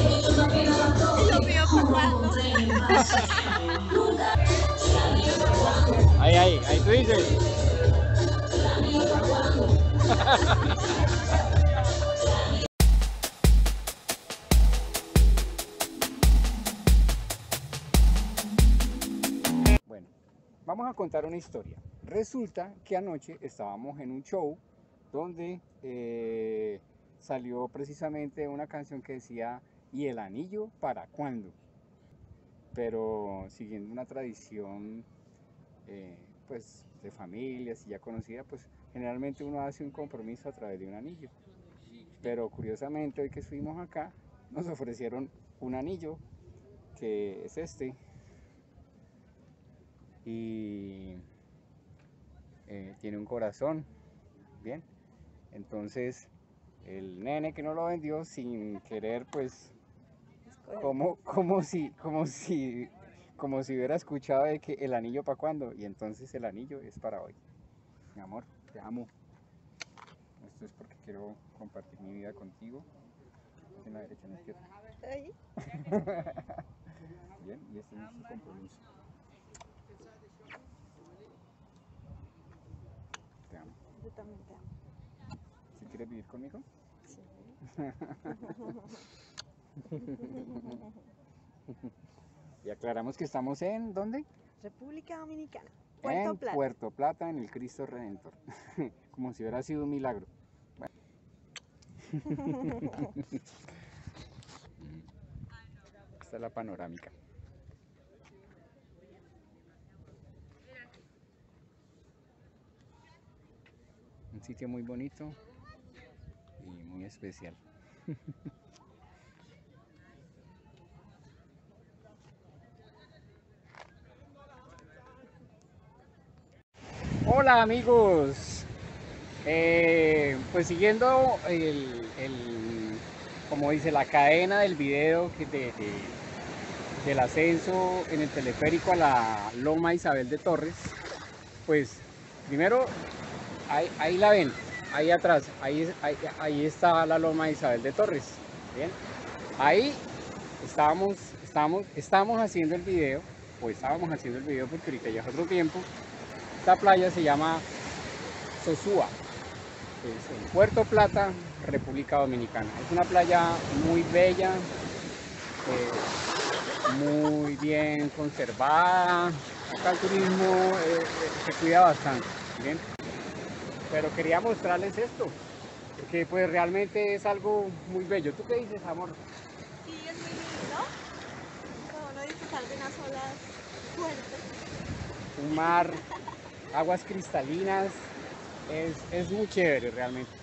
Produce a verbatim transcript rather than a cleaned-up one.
Y lo mío para cuándo. Ahí, ahí, ahí tú dices. Bueno, vamos a contar una historia. Resulta que anoche estábamos en un show donde eh, salió precisamente una canción que decía ¿y el anillo para cuándo? Pero siguiendo una tradición eh, pues de familias y ya conocida, pues generalmente uno hace un compromiso a través de un anillo. Pero curiosamente hoy que estuvimos acá nos ofrecieron un anillo que es este y eh, tiene un corazón, bien. Entonces el nene que no lo vendió sin querer pues como, como si como si como si hubiera escuchado de que el anillo para cuándo, y entonces el anillo es para hoy. Mi amor, te amo. Esto es porque quiero compartir mi vida contigo. En la derecha, en la izquierda. Ahí. Bien, y este es nuestro compromiso. Te amo. Yo también te amo. ¿Si quieres vivir conmigo? Sí. Y aclaramos que estamos en, ¿dónde? República Dominicana. Puerto En Plata. Puerto Plata, en el Cristo Redentor. Como si hubiera sido un milagro. Bueno. Esta es la panorámica. Un sitio muy bonito y muy especial. Hola amigos, eh, pues siguiendo el, el, como dice, la cadena del video que de, de, del ascenso en el teleférico a la Loma Isabel de Torres, pues primero ahí, ahí la ven, ahí atrás, ahí, ahí, ahí está la Loma Isabel de Torres, bien, ahí estábamos, estábamos, estábamos haciendo el video, o estábamos haciendo el video porque ahorita ya es otro tiempo. Esta playa se llama Sosúa, es en Puerto Plata, República Dominicana. Es una playa muy bella, eh, muy bien conservada. Acá el turismo eh, eh, se cuida bastante, ¿bien? Pero quería mostrarles esto, porque pues realmente es algo muy bello. ¿Tú qué dices, amor? Sí, es muy lindo. Como uno disfrutar de unas olas fuertes. Un mar, aguas cristalinas, es, es muy chévere realmente.